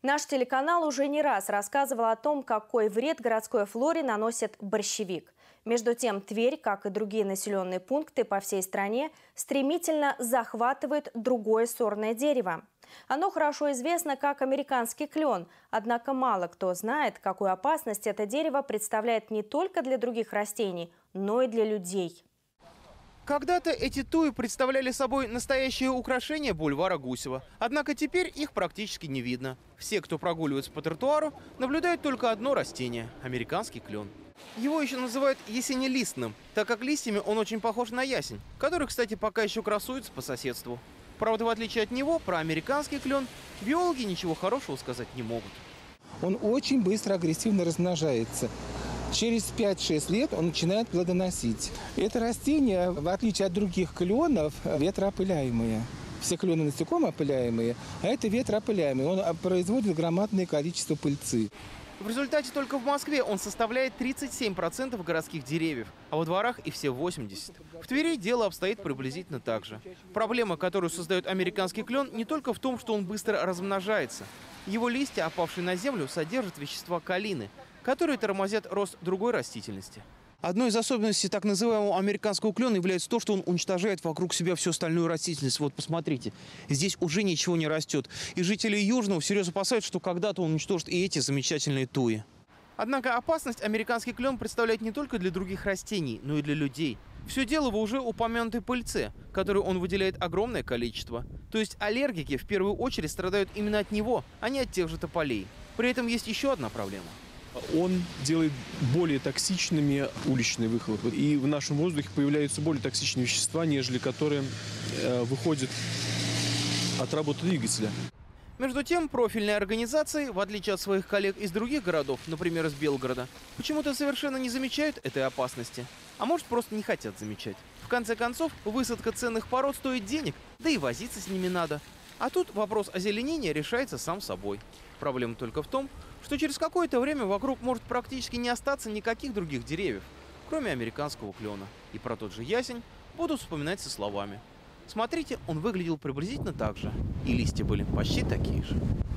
Наш телеканал уже не раз рассказывал о том, какой вред городской флоре наносит борщевик. Между тем, Тверь, как и другие населенные пункты по всей стране, стремительно захватывает другое сорное дерево. Оно хорошо известно как американский клен, однако мало кто знает, какую опасность это дерево представляет не только для других растений, но и для людей. Когда-то эти туи представляли собой настоящее украшение бульвара Гусева. Однако теперь их практически не видно. Все, кто прогуливается по тротуару, наблюдают только одно растение – американский клен. Его еще называют ясенелистным, так как листьями он очень похож на ясень, который, кстати, пока еще красуется по соседству. Правда, в отличие от него, про американский клен биологи ничего хорошего сказать не могут. Он очень быстро агрессивно размножается. Через 5-6 лет он начинает плодоносить. Это растение, в отличие от других кленов, ветроопыляемое. Все клены насекомоопыляемые, а это ветроопыляемый. Он производит громадное количество пыльцы. В результате только в Москве он составляет 37% городских деревьев, а во дворах и все 80%. В Твери дело обстоит приблизительно так же. Проблема, которую создает американский клен, не только в том, что он быстро размножается. Его листья, опавшие на землю, содержат вещества калины, которые тормозят рост другой растительности. Одной из особенностей так называемого американского клена является то, что он уничтожает вокруг себя всю остальную растительность. Вот посмотрите, здесь уже ничего не растет. И жители Южного всерьез опасаются, что когда-то он уничтожит и эти замечательные туи. Однако опасность американский клен представляет не только для других растений, но и для людей. Все дело в уже упомянутой пыльце, которую он выделяет огромное количество. То есть аллергики в первую очередь страдают именно от него, а не от тех же тополей. При этом есть еще одна проблема. Он делает более токсичными уличные выхлопы. И в нашем воздухе появляются более токсичные вещества, нежели которые выходят от работы двигателя. Между тем, профильные организации, в отличие от своих коллег из других городов, например, из Белгорода, почему-то совершенно не замечают этой опасности. А может, просто не хотят замечать. В конце концов, высадка ценных пород стоит денег, да и возиться с ними надо. А тут вопрос озеленения решается сам собой. Проблема только в том, что через какое-то время вокруг может практически не остаться никаких других деревьев, кроме американского клена. И про тот же ясень будут вспоминать со словами: смотрите, он выглядел приблизительно так же, и листья были почти такие же.